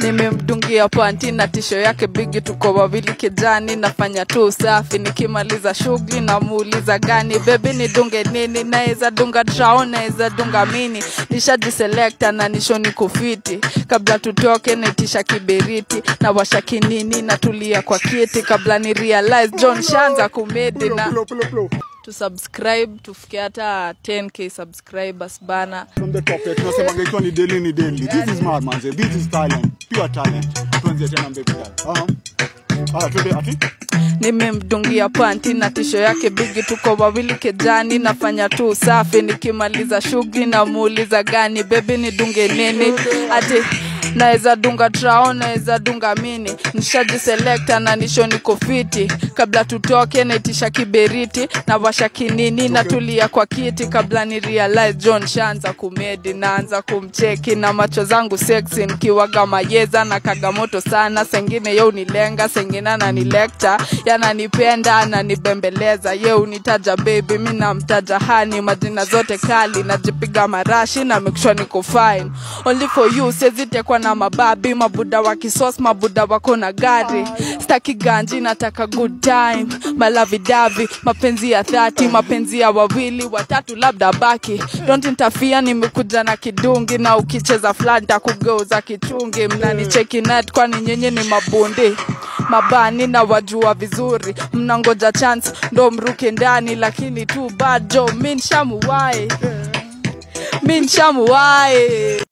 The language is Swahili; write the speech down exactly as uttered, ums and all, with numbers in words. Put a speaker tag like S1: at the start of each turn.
S1: Nimemdungia panty na tisho yake bigi, tuko wawili kijani, nafanya tu safi. Nikimaliza shughuli na muuliza gani, baby ni dunge nini? Naeza dunga drown, naeza dunga mini. Nishajiselecta na nisho niko fiti. Kabla tutoke naitisha kiberiti, na washa kinini na tulia kwa kiti. Kabla ni realize John Shanza kumedi na to subscribe tufikie hata ten K subscribers bana.
S2: From the top here tunasema gaitwa ni daily ni daily. This is mad man. This is talent, pure talent. Tuanze tena mbele kidogo. Aha. Ah, twende ati.
S1: Nimemdungia panty na tisho yake bigi, tuko wawili kijani, nafanya tu safi. Nikimaliza shughuli na muuliza gani, baby ni dunge nini? Ati naeza dunga drown, naeza dunga mini. Nishajiselecta na nisho niko fiti. Kabla tutoke naitisha kiberiti, na washa kinini na tulia kwa kiti. Kabla ni realize John Shanza kumedi, naanza kumcheki na macho zangu sexy. Nikiwaga mayeza na kagamoto sana, sengine yeo nilenga, sengine ananilecta. Yananipenda, ananibembeleza, yeo unitaja baby, mimi namtaja honey. Majina zote kali, najipiga marashi na make sure niko fine. Only for you, sezite kwa na mababi, mabuda wa kisos, mabuda wako na gari. Staki ganji, nataka good time, malavi davi, mapenzi ya thati, mapenzi ya wawili, watatu labda baki. Don't interfere, nimekuja na kidungi, na ukicheza flat takugeuza kichungi. Mnani cheki net kwani nyenye ni mabundi mabani, na wajua vizuri. Mnangoja chance ndo mruke ndani, lakini tu bad jo min shamuwai min shamuwai